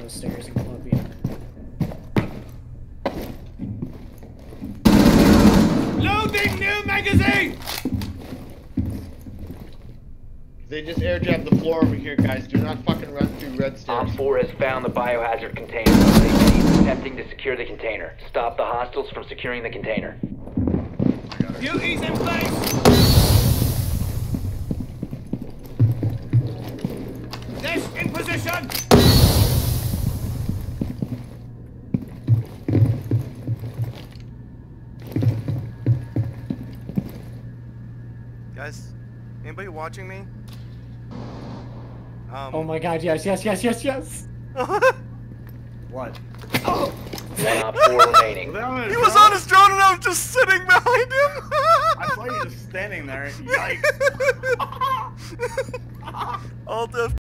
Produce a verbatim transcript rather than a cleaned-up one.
those stairs and come up here. Loading new magazine! They just air jab the floor over here, guys. Do not fucking run through red stairs. Op four has found the biohazard container. They keep attempting to secure the container. Stop the hostiles from securing the container. Duties in place! This in position! Guys, anybody watching me? Um, Oh my god, yes, yes, yes, yes, yes! What? Oh! One Op four remaining. He was on his drone and I was just sitting behind him! I saw you just standing there. Yikes. Alt F